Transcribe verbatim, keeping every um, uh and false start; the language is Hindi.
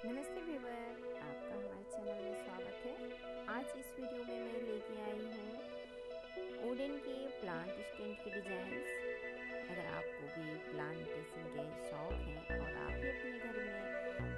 नमस्ते व्यूवर, आपका हमारे चैनल में स्वागत है। आज इस वीडियो में मैं लेके आई हूँ वुडन के प्लांट स्टैंड के डिज़ाइंस। अगर आपको भी प्लांटेशन के शौक़ हैं और आप भी अपने घर में